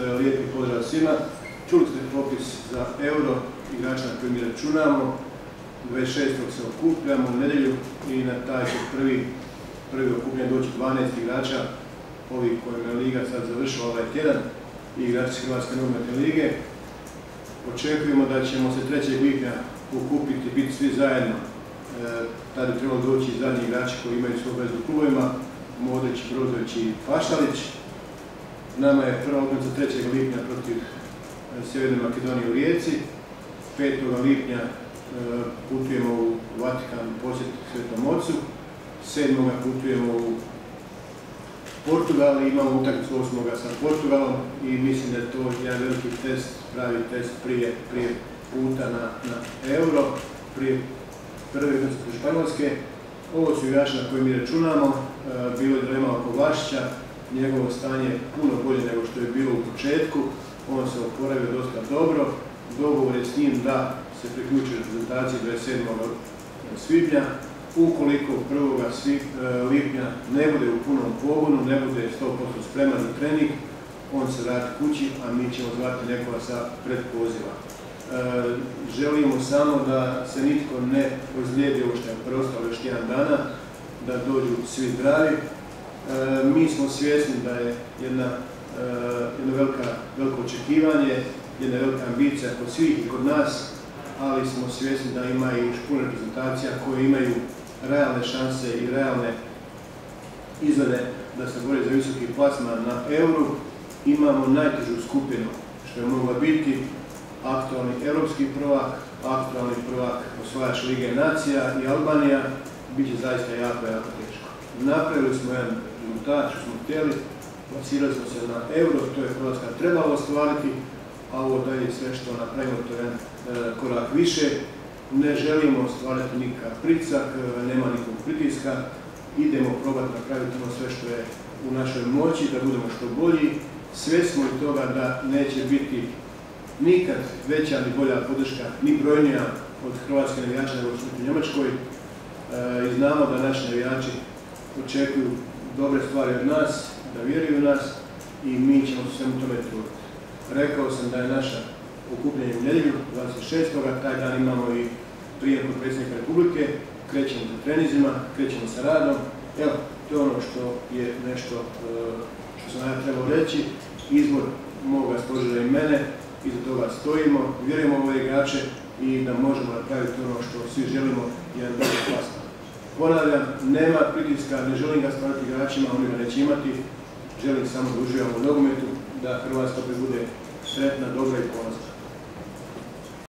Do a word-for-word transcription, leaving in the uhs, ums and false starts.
lijepi pozdrav svima. Čuli ste popis za euro igrača na koji mi računamo. dvadeset šestog se okupljamo u nedjelju i na taj će prvi, prvi okupljen doći dvanaest igrača, ovih kojima je Liga sad završila ovaj tjedan, i igrači Hrvatske nogometne lige. Očekujemo da ćemo se trećeg lipnja okupiti, biti svi zajedno. E, tada bi trebalo doći i zadnji igrači koji imaju svoju vezu u klubovima, Modrić, Brozović i Pašalić. Nama je prva utakmica trećeg lipnja protiv Sjeverne Makedonije u Rijeci. petog lipnja e, putujemo u Vatikan posjetiti Svetom Ocu. sedmog putujemo u Portugal i imamo utakmicu osmog sa Portugalom i mislim da je to jedan veliki test, pravi test prije, prije puta na, na euro, prije prve utakmice Španjolske. Ovo su igrači na koje mi računamo, e, bilo je dilema oko Vlašića, njegovo stanje je puno bolje nego što je bilo u početku, on se oporavio dosta dobro, dogovor je s njim da se priključi reprezentaciji dvadeset sedmog svibnja. Ukoliko prvog lipnja ne bude u punom pogonu, ne bude sto posto spreman za trening, on se vrati kući, a mi ćemo zvati nekoga sa predpoziva. E, želimo samo da se nitko ne ozlijedi ovo što je preostalo još jedan dana, da dođu svi zdravi. E, mi smo svjesni da je jedna, e, jedno velika, veliko očekivanje, jedna velika ambicija kod svih i kod nas, ali smo svjesni da ima i puno reprezentacija koje imaju realne šanse i realne izglede da se bore za visoki plasman na euru. Imamo najtežu skupinu što je mogla biti aktualni europski prvak, aktualni prvak osvajač Lige nacija i Albanija. Biće zaista jako, jako teško. Napravili smo jedan rezultat što smo htjeli, plasirali smo se na euro, to je Hrvatska trebala ostvariti, a ovo dalje sve što napravimo to je jedan e, korak više. Ne želimo stvarati nikakav pritisak, nema nikakvog pritiska, idemo probati napraviti ono sve što je u našoj moći, da budemo što bolji. Svjesni smo i toga da neće biti nikad veća ni bolja podrška, ni brojnija od hrvatske navijača nego što u Njemačkoj. E, I znamo da naši navijači očekuju dobre stvari od nas, da vjeruju u nas i mi ćemo se svemu tome truditi. Rekao sam da je naša okupljanje u nedjelju, dvadeset šestog taj dan imamo i prijem kod predsjednika Republike, krećemo sa trenizima, krećemo sa radom. Evo, to je ono što je nešto što sam ja trebao reći. Izbor moga stožera i mene, iza toga stojimo, vjerujemo u ove igrače i da možemo napraviti ono što svi želimo, jedan dobro plasman. Ponavljam, nema pritiska, ne želim ga stvarati igračima, oni ga neće imati, želim samo da uživamo u nogometu, da Hrvatska bude sretna, dobra i ponosna.